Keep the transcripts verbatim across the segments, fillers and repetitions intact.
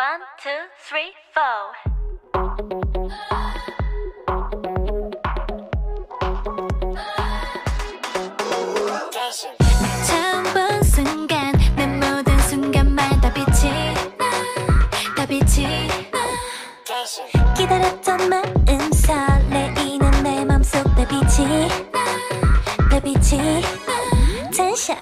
One, two, three, four. 처음 본 순간 내 모든 순간마다 빛이 나, 다 빛이 나. 기다렸던 마음 설레이는 내 맘속 내 빛이 나, 내 빛이 나. 텐션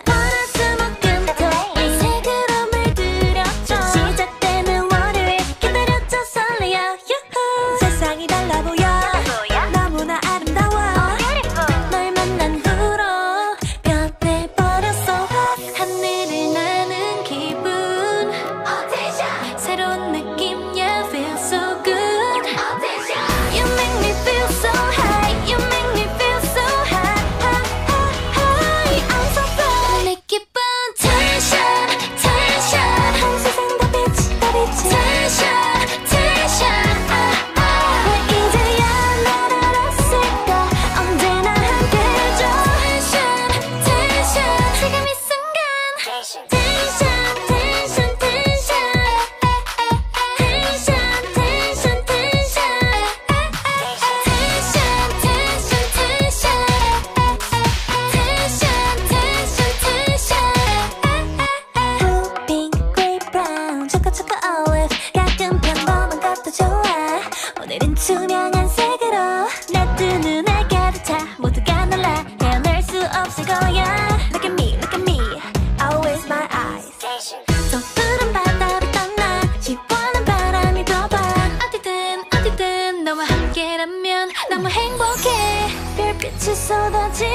투명한 색으로 내 두 눈에 가득 차 모두가 놀라 헤어날 수 없을 거야. Look at me, look at me, always my eyes. 저 푸른 바다로 떠나 시원한 바람이 불어봐. 어디든 어디든 너와 함께라면 너무 행복해. 별빛이 쏟아지